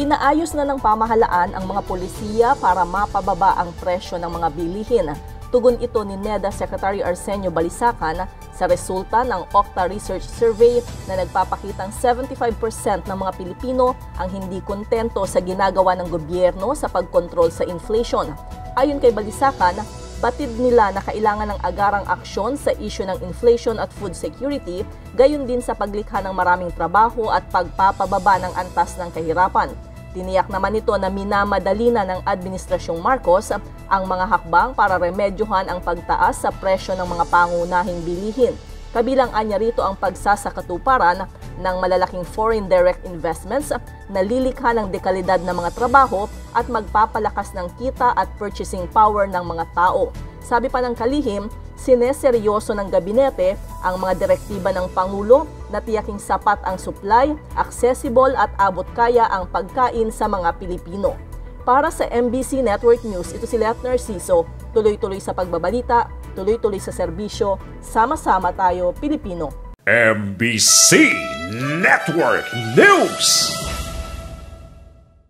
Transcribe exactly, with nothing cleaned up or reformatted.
Inaayos na ng pamahalaan ang mga polisiya para mapababa ang presyo ng mga bilihin. Tugon ito ni NEDA Secretary Arsenio Balisacan sa resulta ng Octa Research Survey na nagpapakitang seventy-five percent ng mga Pilipino ang hindi kontento sa ginagawa ng gobyerno sa pagkontrol sa inflation. Ayon kay Balisacan, batid nila na kailangan ng agarang aksyon sa isyu ng inflation at food security, gayon din sa paglikha ng maraming trabaho at pagpapababa ng antas ng kahirapan. Tiniyak naman ito na minamadali na ng Administrasyong Marcos ang mga hakbang para remedyohan ang pagtaas sa presyo ng mga pangunahing bilihin. Kabilang anya rito ang pagsasakatuparan ng malalaking foreign direct investments na lilikha ng dekalidad ng mga trabaho at magpapalakas ng kita at purchasing power ng mga tao. Sabi pa ng kalihim, sineseryoso ng gabinete ang mga direktiba ng Pangulo na tiyaking sapat ang supply, accessible at abot kaya ang pagkain sa mga Pilipino. Para sa M B C Network News, ito si Let Narciso, tuloy-tuloy sa pagbabalita, tuloy-tuloy sa serbisyo, sama-sama tayo Pilipino. M B C Network News!